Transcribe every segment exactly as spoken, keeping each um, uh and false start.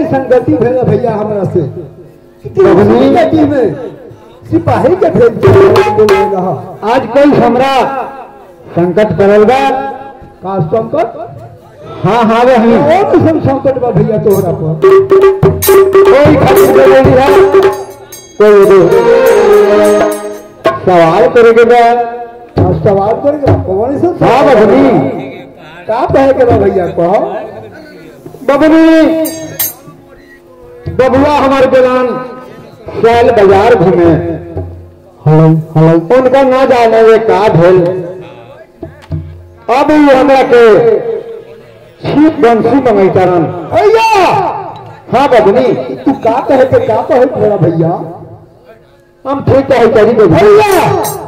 संगति भेल भैया हमरा से संगति में सिपाही के भेज आज कोई हमरा संकट पड़ल बा का संकट हाँ हाँ वही और सब संकट बा भैया तोहरा पर कोई खर्च करे दिया कोई दे सवाल करेगे बा सवाल करेगा कौन सा हाँ बबनी का कहे के बा भैया कहो बबनी बबुआ हमारे दौरान शैल बाजार घूमे हेलो हेलो उनका ना जाने वे का भेल अब ये हमरा के छिप बंसी मंगैतारन भैया हाँ बबनी तू का कहे के का कहे मेरा भैया हम ठीक है करी के भैया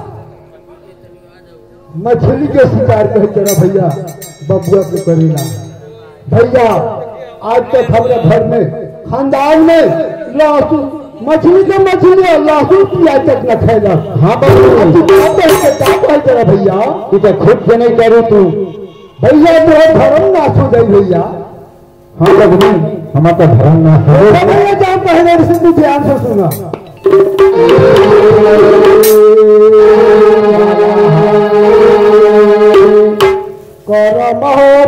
मछली के शिकार कहे तेरा भैया बबुआ के करेला भैया आज तक हमारे घर में खानदान में लहसुन मछली के मछली और लहसुन प्याज तक न खेला हाँ बबनी तू क्या कहे के क्या कहे तेरा भैया तू तो खुद से नहीं करी तू भैया तो धर्म नाश हो गई भैया हाँ बबनी हमारा तो धर्म ना है भैया जहाँ पहले से तू ध्यान से सुना करम हो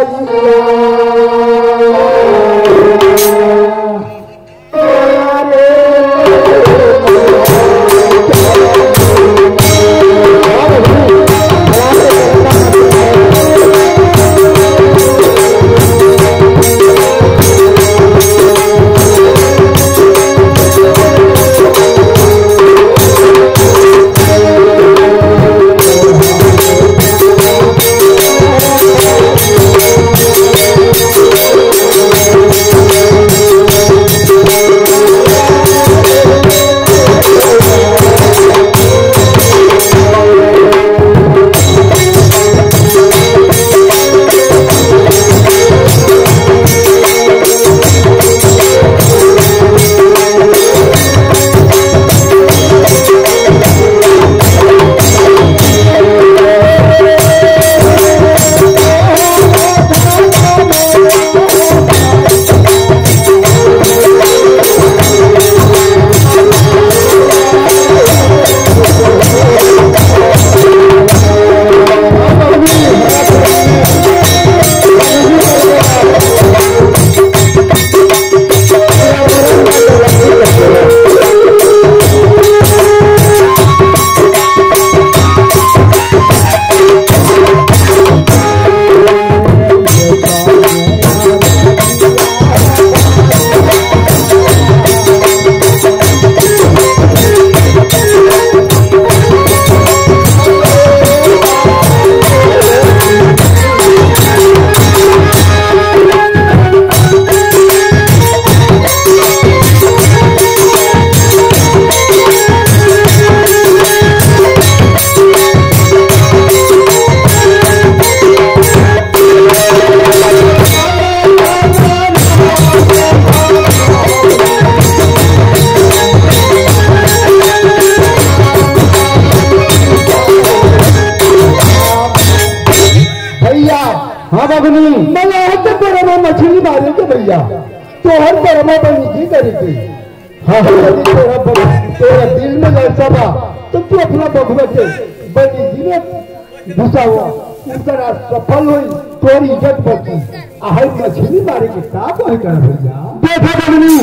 मछली मारे के भैया तोहर परमा बनी की करेगी हाँ तोरा तोरा दिल में लड़सा बा तो तू अपना बबुआ के बनी जी में घुसा हुआ उनका सफल हुई तोरी इज्जत बची आहर मछली मारे के का कहे कर भैया देखा बबनी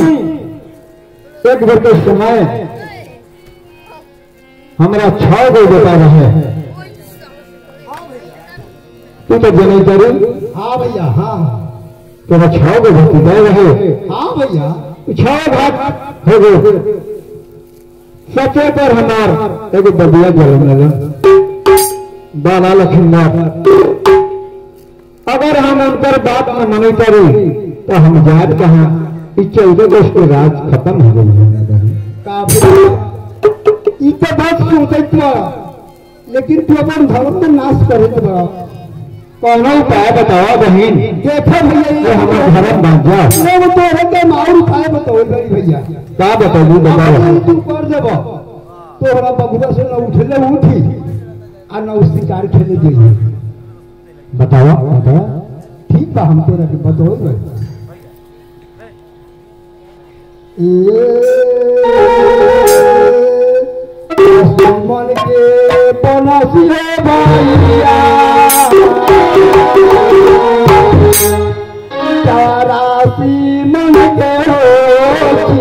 एक बार के समय हमारा छह गो बेटा रहे तू तो जने करी हाँ भैया हाँ तेरा छह गो भतीजा रहे हाँ भैया छह भाग हो गए सचे पर हमार एक बबिया जन्म लगा बाला लखीनाथ अगर हम उनकर बात में मनी करी तो हम जात कहा चौदह वर्ष के राज खत्म हो गई तो बात सोचत लेकिन तू अपन धर्म में नाश करत बा कौन उपाय बताओ बहन देखो भैया हमारा धर्म बांध जा वो तो रहते और उपाय बताओ भैया क्या बताओ बताओ तू कर देब तोहरा बबुआ से न उठले उठी आ न शिकार खेले जाइए बताओ बताओ ठीक बा हम तोरा के बताओ मन के पनसी है भैया चौरासी मन के हो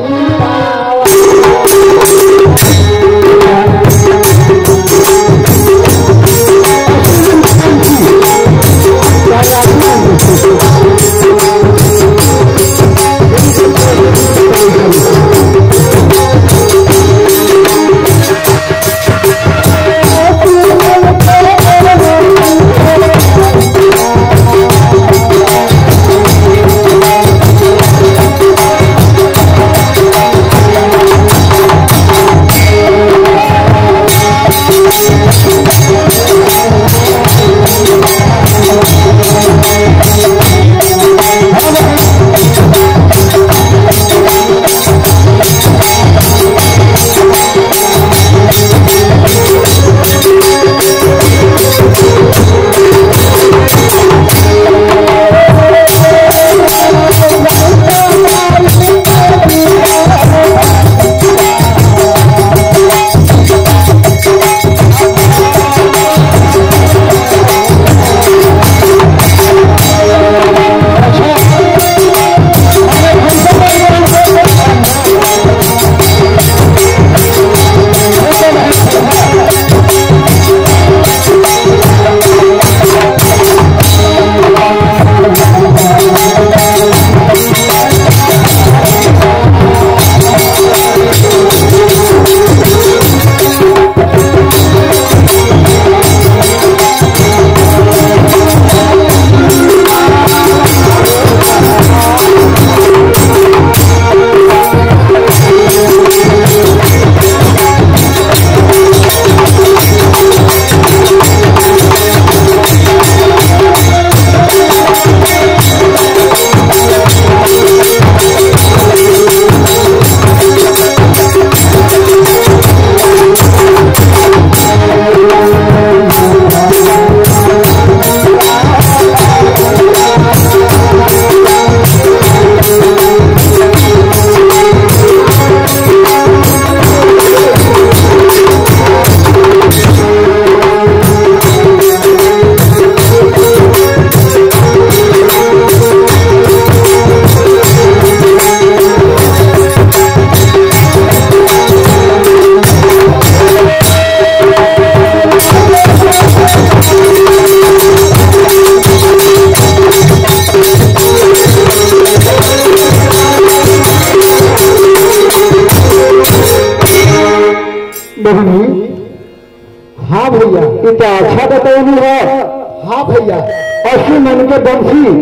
हाँ भैया इतना अच्छा बताऊँ है। हाँ भैया अस्सी मन के बंसी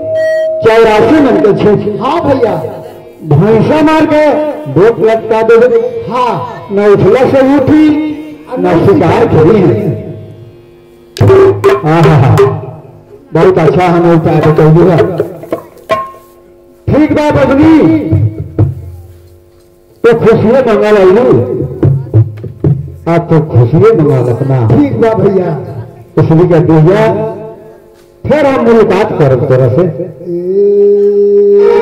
चौरासी मन के छीछ। हाँ भैया भैंसा मार के भूख लगता दे। हाँ न उठला से उठी न शिकार करी है। हाँ बहुत अच्छा हमें उपाय बताइए। ठीक बा बदनी तो खुशियाँ मंगा लाई। आप तो खुशियाँ मंगा रखना। ठीक बा भैया इसलिए कर दीजिए फिर हम मुलाकात करें तरह से।